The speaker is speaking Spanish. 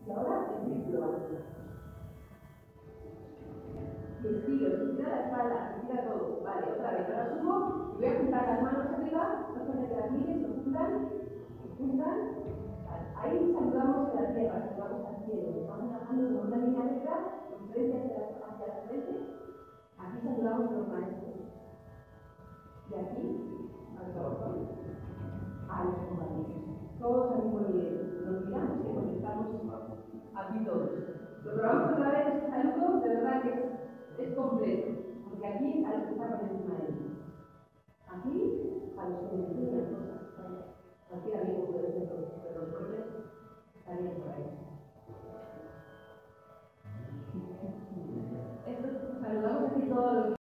Y ahora el círculo va a hacer. Y estiro, estira la espalda, estira todo. Vale, otra vez, ahora subo y voy a juntar las manos arriba, no hace que las mires, se juntan. Vale. Ahí saludamos a la tierra, saludamos al cielo. Estamos bajando con una línea recta, con frente hacia la frente. Aquí saludamos a los maestros. Y aquí, al corazón, a los compañeros. Todos al mismo nivel. Nos miramos, porque estamos aquí todos. Lo probamos otra vez, este saludo, de verdad que es completo, porque aquí hay que estar por encima de él.